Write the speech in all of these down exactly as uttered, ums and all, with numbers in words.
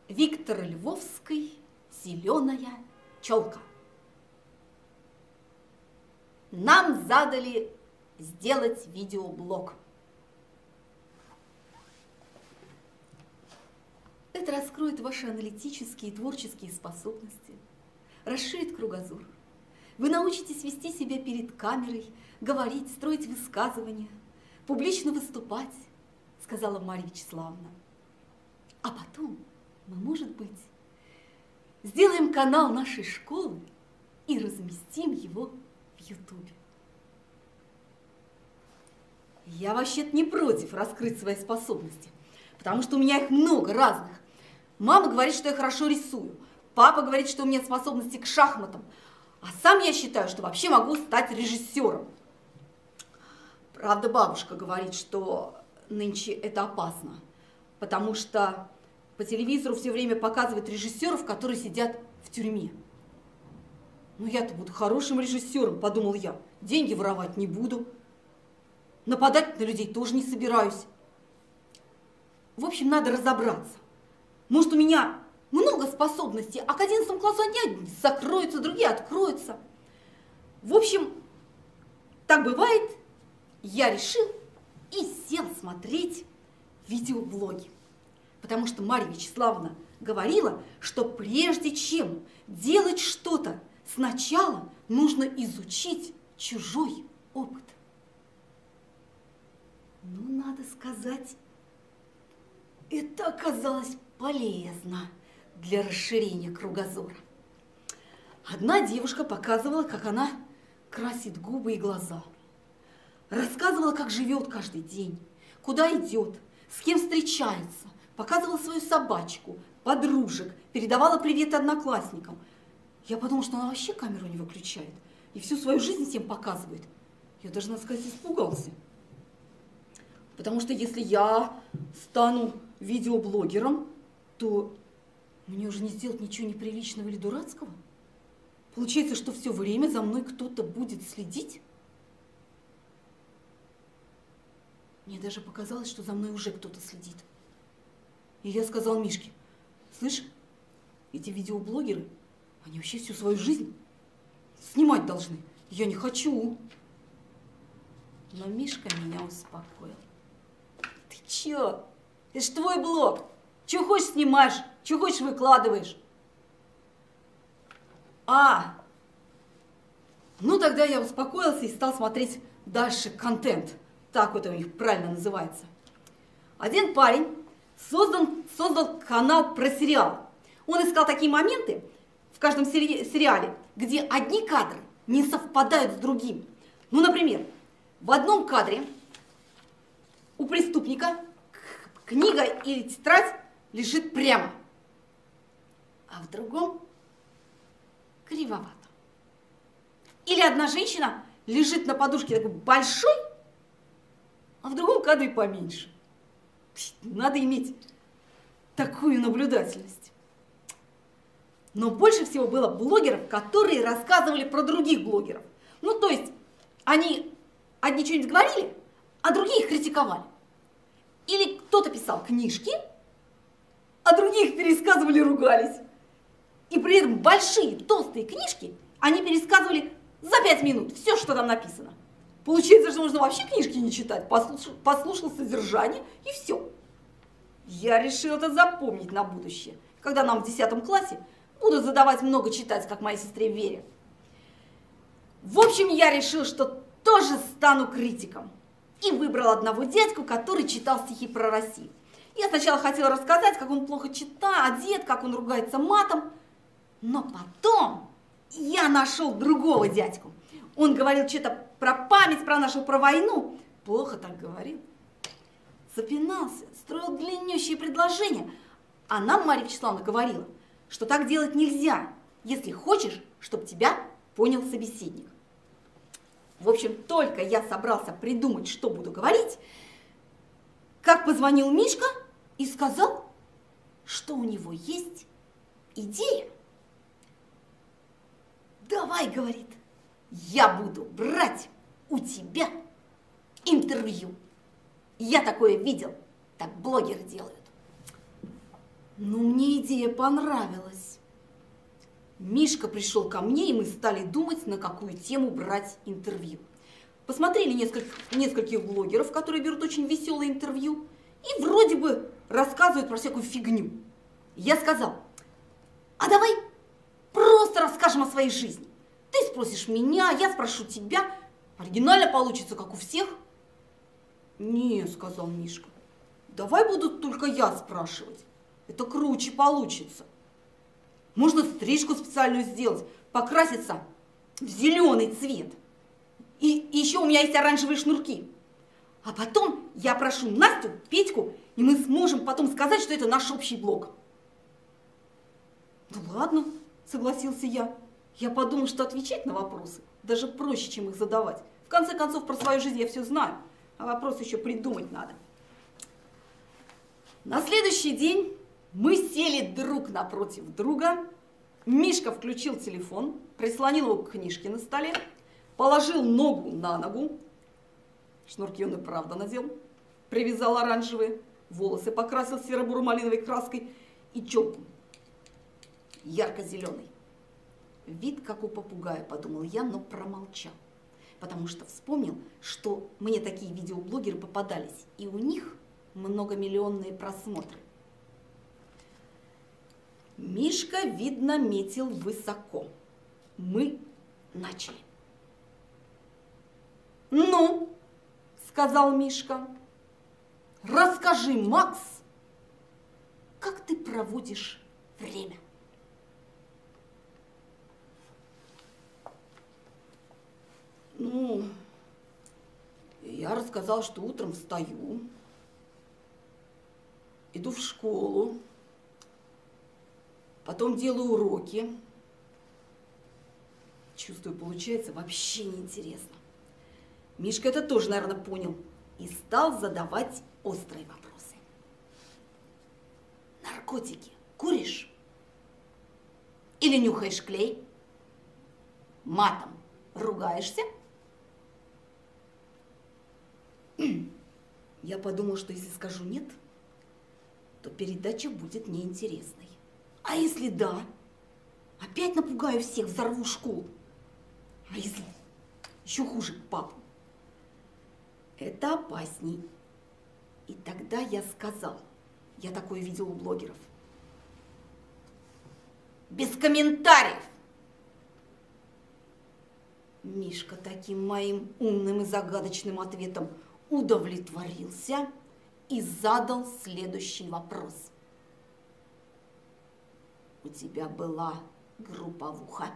Виктор Львовский «Зеленая челка». Нам задали сделать видеоблог. Это раскроет ваши аналитические и творческие способности, расширит кругозор. Вы научитесь вести себя перед камерой, говорить, строить высказывания, публично выступать, сказала Марья Вячеславовна. А потом мы, может быть, сделаем канал нашей школы и разместим его в Ютубе. Я вообще-то не против раскрыть свои способности, потому что у меня их много разных. Мама говорит, что я хорошо рисую, папа говорит, что у меня способности к шахматам, а сам я считаю, что вообще могу стать режиссером. Правда, бабушка говорит, что нынче это опасно, потому что по телевизору все время показывают режиссеров, которые сидят в тюрьме. Ну, я-то буду хорошим режиссером, подумал я. Деньги воровать не буду. Нападать на людей тоже не собираюсь. В общем, надо разобраться. Может, у меня много способностей, а к одиннадцатому классу одни закроются, другие откроются. В общем, так бывает, я решил и сел смотреть видеоблоги. Потому что Марья Вячеславовна говорила, что прежде чем делать что-то, сначала нужно изучить чужой опыт. Ну, надо сказать, это оказалось полезно для расширения кругозора. Одна девушка показывала, как она красит губы и глаза. Рассказывала, как живет каждый день, куда идет, с кем встречается. Показывала свою собачку, подружек, передавала привет одноклассникам. Я подумала, что она вообще камеру не выключает и всю свою жизнь всем показывает. Я даже, надо сказать, испугался. Потому что если я стану видеоблогером, то мне уже не сделать ничего неприличного или дурацкого. Получается, что все время за мной кто-то будет следить. Мне даже показалось, что за мной уже кто-то следит. И я сказал Мишке: слышь, эти видеоблогеры, они вообще всю свою жизнь снимать должны. Я не хочу. Но Мишка меня успокоил. Ты чё? Это ж твой блог. Чё хочешь снимаешь, чё хочешь выкладываешь. А, ну тогда я успокоился и стал смотреть дальше контент. Так вот у них правильно называется. Один парень Создал, создал канал про сериал. Он искал такие моменты в каждом сери сериале, где одни кадры не совпадают с другим. Ну, например, в одном кадре у преступника книга или тетрадь лежит прямо, а в другом кривовато. Или одна женщина лежит на подушке такой большой, а в другом кадре поменьше. Надо иметь такую наблюдательность. Но больше всего было блогеров, которые рассказывали про других блогеров. Ну, то есть, они одни что-нибудь говорили, а другие их критиковали. Или кто-то писал книжки, а других пересказывали, ругались. И при этом большие, толстые книжки они пересказывали за пять минут. Все, что там написано. Получается, что можно вообще книжки не читать, послушал, послушал содержание и все. Я решил это запомнить на будущее, когда нам в десятом классе будут задавать много читать, как моей сестре Вере. В общем, я решил, что тоже стану критиком. И выбрал одного дядьку, который читал стихи про Россию. Я сначала хотела рассказать, как он плохо читает, одет, как он ругается матом. Но потом я нашел другого дядьку. Он говорил что-то про память, про нашу, про войну. Плохо так говорил. Запинался, строил длиннющие предложения. А нам Марья Вячеславовна говорила, что так делать нельзя, если хочешь, чтобы тебя понял собеседник. В общем, только я собрался придумать, что буду говорить, как позвонил Мишка и сказал, что у него есть идея. Давай, говорит, я буду брать у тебя интервью. Я такое видел, так блогеры делают. Но мне идея понравилась. Мишка пришел ко мне, и мы стали думать, на какую тему брать интервью. Посмотрели несколько, нескольких блогеров, которые берут очень веселые интервью, и вроде бы рассказывают про всякую фигню. Я сказал: а давай просто расскажем о своей жизни. Ты спросишь меня, я спрошу тебя. Оригинально получится, как у всех. Не, сказал Мишка, давай буду только я спрашивать. Это круче получится. Можно стрижку специальную сделать, покраситься в зеленый цвет. И, и еще у меня есть оранжевые шнурки. А потом я прошу Настю, Петьку, и мы сможем потом сказать, что это наш общий блог. Ну ладно, согласился я. Я подумал, что отвечать на вопросы даже проще, чем их задавать. В конце концов, про свою жизнь я все знаю, а вопросы еще придумать надо. На следующий день мы сели друг напротив друга. Мишка включил телефон, прислонил его к книжке на столе, положил ногу на ногу. Шнурки он и правда надел, привязал оранжевые, волосы покрасил серо-буро-малиновой краской и челку ярко-зеленый. Вид, как у попугая, подумал я, но промолчал, потому что вспомнил, что мне такие видеоблогеры попадались, и у них многомиллионные просмотры. Мишка, видно, метил высоко. Мы начали. Ну, сказал Мишка, расскажи, Макс, как ты проводишь время? Ну, я рассказал, что утром встаю, иду в школу, потом делаю уроки. Чувствую, получается вообще неинтересно. Мишка это тоже, наверное, понял и стал задавать острые вопросы. Наркотики куришь? Или нюхаешь клей? Матом ругаешься? Я подумал, что если скажу нет, то передача будет неинтересной. А если да, опять напугаю всех, взорву школу. А если еще хуже, папу? Это опасней. И тогда я сказал, я такое видел у блогеров: без комментариев. Мишка таким моим умным и загадочным ответом удовлетворился и задал следующий вопрос. У тебя была групповуха?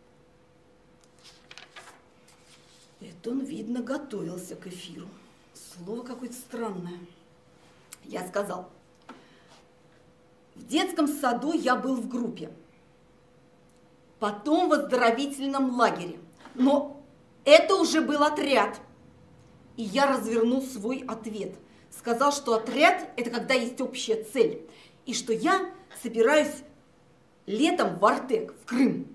Это он, видно, готовился к эфиру. Слово какое-то странное. Я сказал: в детском саду я был в группе, потом в оздоровительном лагере. Но это уже был отряд. И я развернул свой ответ. Сказал, что отряд – это когда есть общая цель. И что я собираюсь летом в Артек, в Крым.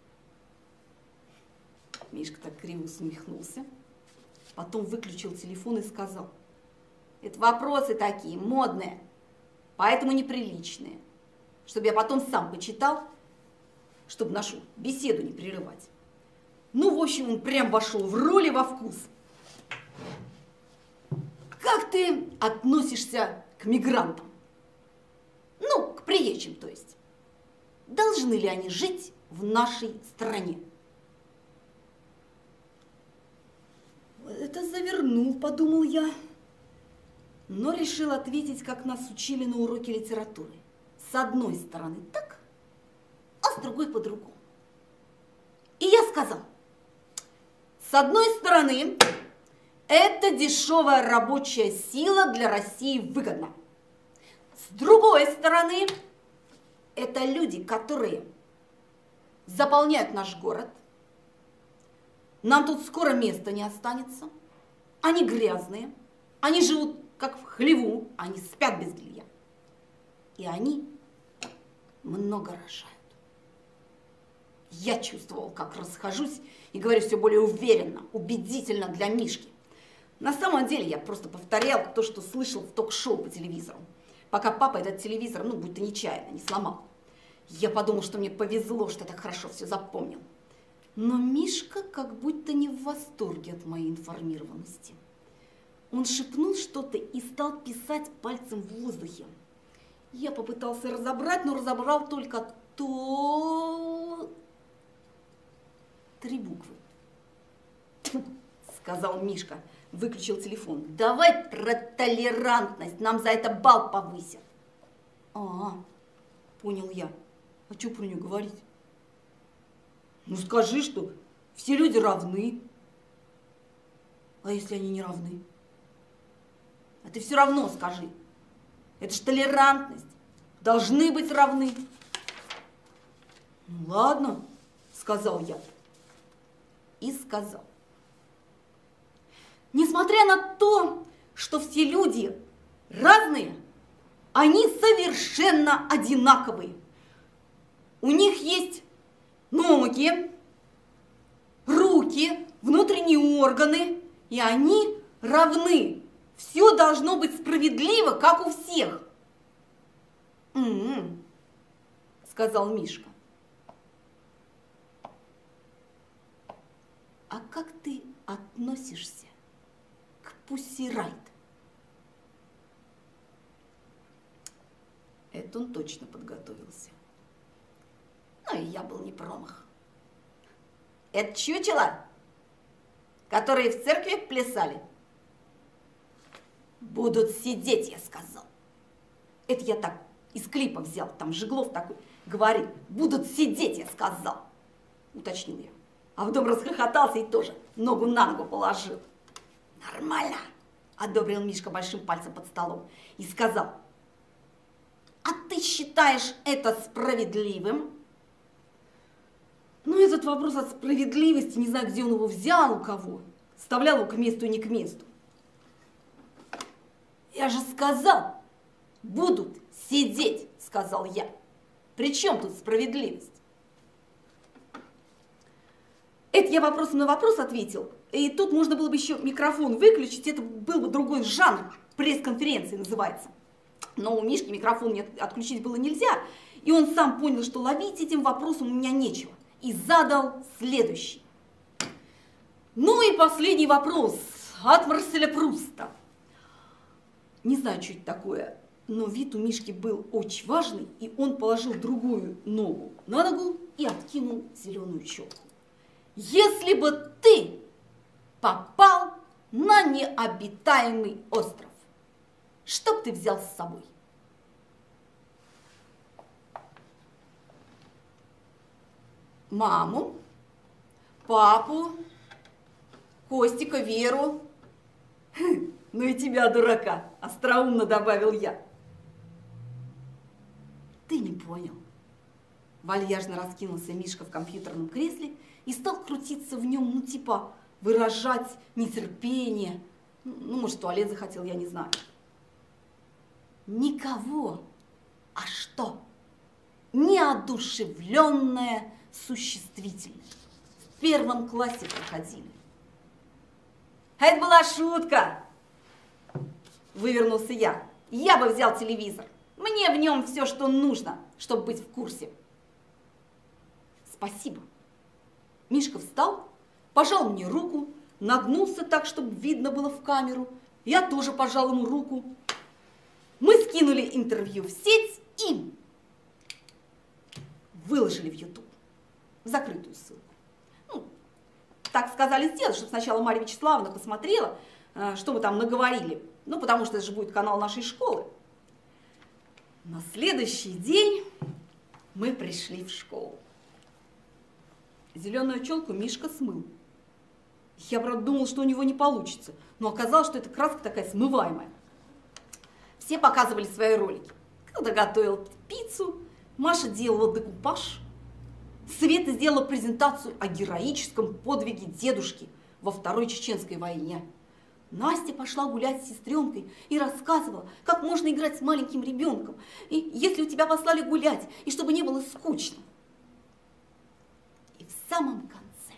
Мишка так криво усмехнулся. Потом выключил телефон и сказал: это вопросы такие модные, поэтому неприличные. Чтобы я потом сам почитал, чтобы нашу беседу не прерывать. Ну, в общем, он прям вошел в роль и во вкус. Как ты относишься к мигрантам? Ну, к приезжим, то есть. Должны ли они жить в нашей стране? Это завернул, подумал я. Но решил ответить, как нас учили на уроке литературы. С одной стороны так, а с другой по-другому. И я сказал: с одной стороны, это дешевая рабочая сила для России выгодна. С другой стороны, это люди, которые заполняют наш город. Нам тут скоро места не останется. Они грязные, они живут как в хлеву, они спят без белья. И они много рожают. Я чувствовал, как расхожусь и говорю все более уверенно, убедительно для Мишки. На самом деле я просто повторял то, что слышал в ток-шоу по телевизору. пока папа этот телевизор, ну, будто нечаянно, не сломал. Я подумал, что мне повезло, что я так хорошо все запомнил. Но Мишка как будто не в восторге от моей информированности. Он шепнул что-то и стал писать пальцем в воздухе. Я попытался разобрать, но разобрал только то... Три буквы. Сказал Мишка, выключил телефон. Давай про толерантность, нам за это балл повысят. А, понял я. А что про нее говорить? Ну скажи, что все люди равны. А если они не равны? А ты все равно скажи. Это ж толерантность. Должны быть равны. Ну ладно, сказал я. И сказал. Несмотря на то, что все люди разные, они совершенно одинаковые. У них есть ноги, руки, внутренние органы, и они равны. Все должно быть справедливо, как у всех. М-м-м, сказал Мишка. А как ты относишься к Пусси Райт? Это он точно подготовился. Ну и я был не промах. Это чучело, которые в церкви плясали, будут сидеть, я сказал. Это я так из клипа взял, там Жиглов такой говорит, будут сидеть, я сказал, уточнил я. А потом расхохотался и тоже ногу на ногу положил. Нормально, одобрил Мишка большим пальцем под столом и сказал, а ты считаешь это справедливым? Ну, этот вопрос от справедливости, не знаю, где он его взял, у кого, вставлял его к месту и не к месту. Я же сказал, будут сидеть, сказал я. При чем тут справедливость? Это я вопросом на вопрос ответил. И тут можно было бы еще микрофон выключить, это был бы другой жанр, пресс-конференции называется. Но у Мишки микрофон не отключить было нельзя, и он сам понял, что ловить этим вопросом у меня нечего, и задал следующий. Ну и последний вопрос от Марселя Пруста. Не знаю, что это такое, но вид у Мишки был очень важный, и он положил другую ногу на ногу и откинул зеленую челку. Если бы ты попал на необитаемый остров, что бы ты взял с собой? Маму, папу, Костика, Веру. Ну и тебя, дурака, остроумно добавил я. Ты не понял. Вальяжно раскинулся Мишка в компьютерном кресле и стал крутиться в нем, ну типа выражать нетерпение. Ну, может, в туалет захотел, я не знаю. Никого. А что? Неодушевленное существительное. В первом классе проходили. А это была шутка. Вывернулся я. Я бы взял телевизор. Мне в нем все, что нужно, чтобы быть в курсе. Спасибо. Мишка встал, пожал мне руку, нагнулся так, чтобы видно было в камеру. Я тоже пожал ему руку. Мы скинули интервью в сеть и выложили в ютуб. В закрытую ссылку. Ну, так сказали сделать, чтобы сначала Марья Вячеславовна посмотрела, что мы там наговорили. Ну, потому что это же будет канал нашей школы. На следующий день мы пришли в школу. Зеленую челку Мишка смыл. Я, правда, думал, что у него не получится, но оказалось, что эта краска такая смываемая. Все показывали свои ролики. Кто-то готовил пиццу, Маша делала декупаж, Света сделала презентацию о героическом подвиге дедушки во Второй Чеченской войне. Настя пошла гулять с сестренкой и рассказывала, как можно играть с маленьким ребенком, и если у тебя послали гулять, и чтобы не было скучно. И в самом конце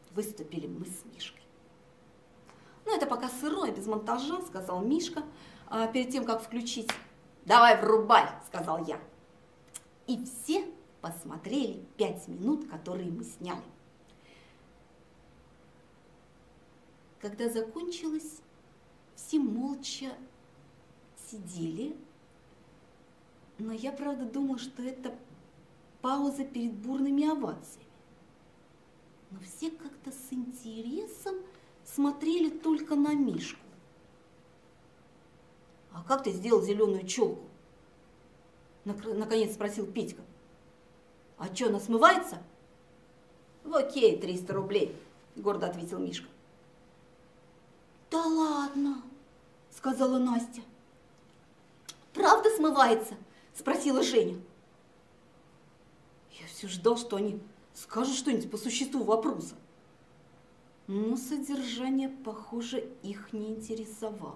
выступили мы с Мишкой. Ну, это пока сырое, без монтажа, сказал Мишка, а перед тем, как включить. Давай, врубай, сказал я. И все посмотрели пять минут, которые мы сняли. Когда закончилось, все молча сидели, но я, правда, думала, что это пауза перед бурными овациями. Но все как-то с интересом смотрели только на Мишку. «А как ты сделал зеленую челку?» Наконец спросил Петька. «А что, она смывается?» «В окей, триста рублей», гордо ответил Мишка. «Да ладно», сказала Настя. «Правда смывается?» спросила Женя. Я все ждал, что они скажут что-нибудь по существу вопроса. Но содержание, похоже, их не интересовало.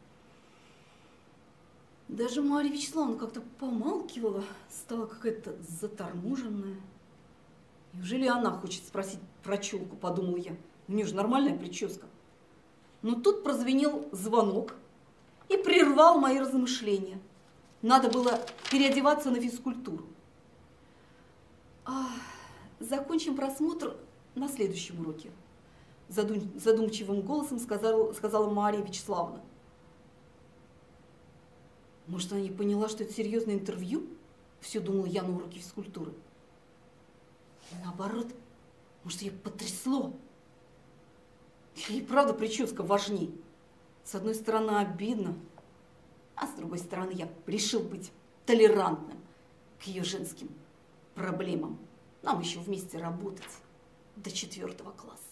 Даже Марья Вячеславовна как-то помалкивала, стала какая-то заторможенная. Неужели она хочет спросить про челку, подумал я. У нее же нормальная прическа. Но тут прозвенел звонок и прервал мои размышления. Надо было переодеваться на физкультуру. А, закончим просмотр на следующем уроке. Задум, задумчивым голосом сказала, сказала Марья Вячеславовна. Может, она не поняла, что это серьезное интервью? Все думала я на уроке физкультуры. Или наоборот, может, ее потрясло? Или правда прическа важней? С одной стороны, обидно, а с другой стороны, я решил быть толерантным к ее женским проблемам. Нам еще вместе работать до четвертого класса.